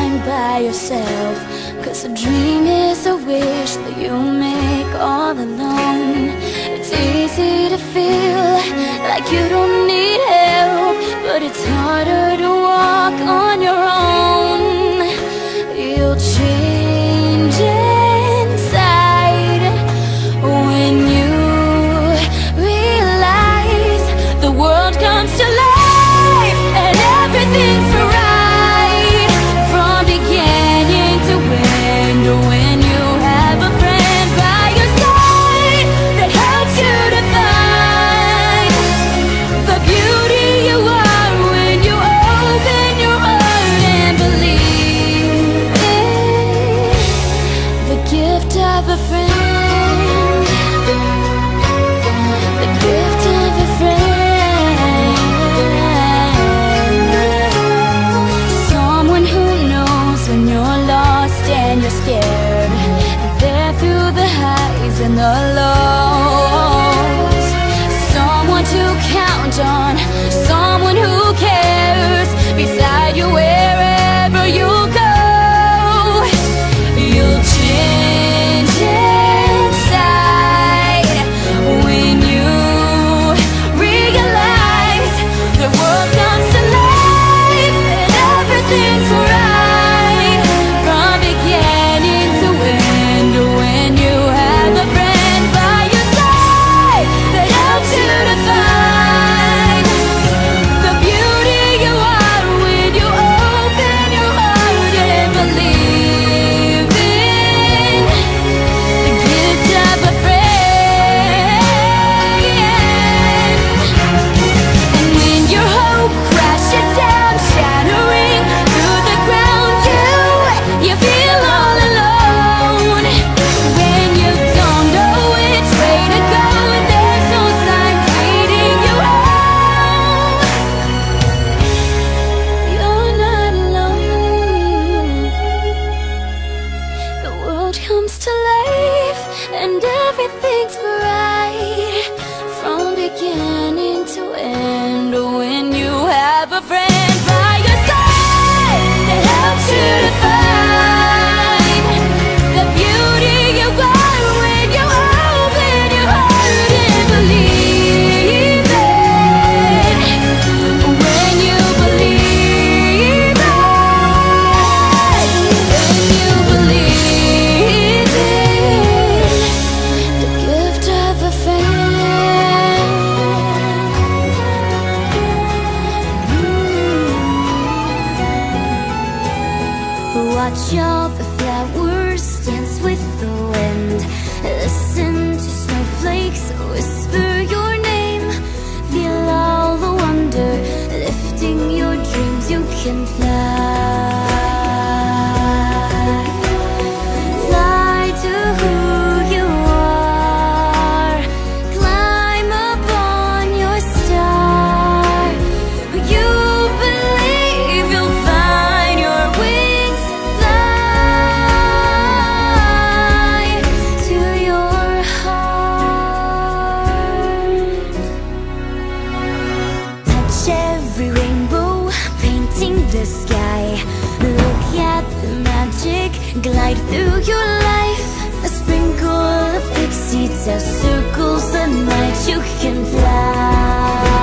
standing by yourself. 'Cause a dream is a wish that you make all alone. It's easy to feel like you don't need help, but it's harder to walk on your own. You'll change inside when you realize the world comes to life and everything's right from beginning to end. When you have a friend by your side that helps you to find the beauty you are when you open your heart and believe in the gift of a friend. The gift of a friend. Someone who knows when you're lost and you're scared, there through the highs and the lows. Someone to count on, someone who cares, beside you wherever you go. You'll change inside when you realize the world comes to life and everything's right from beginning to end. When you have a friend by your side that helps you to find the beauty you are when you open your heart and believe in the gift of a friend. And when your hope crashes down, shattering to the ground, you feel all alone. When you don't know which way to go and there's no signs leading you home, you're not alone. The world comes to life and everything's bright from beginning to end. When you have a friend by your side that helps you to find the beauty you are when you open your heart and believe it. When you believe it, when you believe it, the gift of a friend. Watch all the flowers dance with the wind. Listen to snowflakes whisper your name. Feel all the wonder lifting your dreams. You can fly. Fly to who you are. Climb upon your star. You believe you'll find your wings. Fly to your heart. Touch every rainbow, painting the sky. Look at the magic glide through your life. A sprinkle of pixie dust circles the night. You can fly.